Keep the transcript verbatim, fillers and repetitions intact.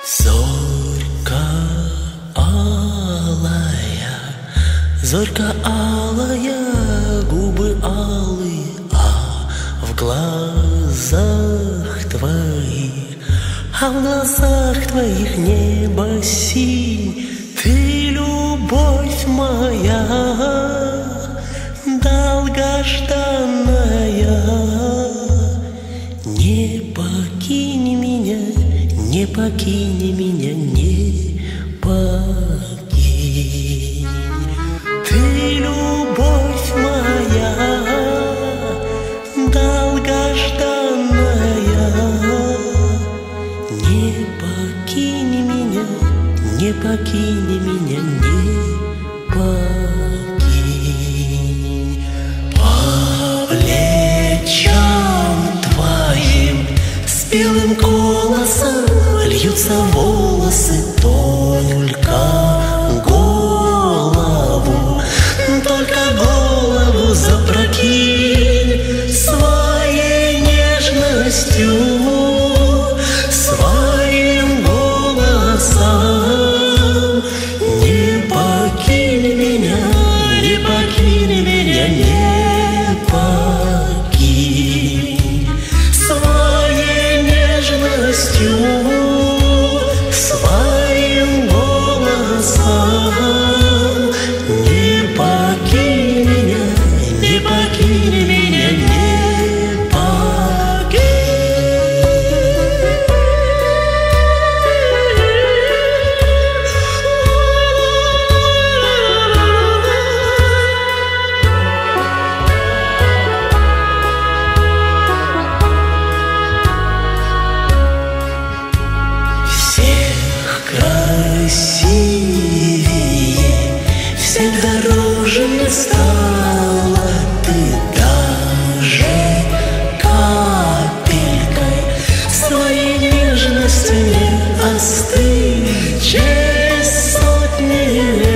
Зорька алая, зорька алая, губы алые, а в глазах твоих, а в глазах твоих небо синь. Ты любовь моя, долгожданная, не покинь меня, не покинь меня, не покинь. Ты любовь моя, долгожданная, не покинь меня, не покинь меня, не покинь. По плечам твоим с белым колосом льются волосы, только голову, только голову запрокинь своей нежностью, своим голосом. Не покинь меня, не покинь меня, не покинь своей нежностью, своим голосом. Не покинь меня, не покинь меня, не красивее, всех дороже мне стала ты даже капелькой своей нежностью не остынь через сотни лет.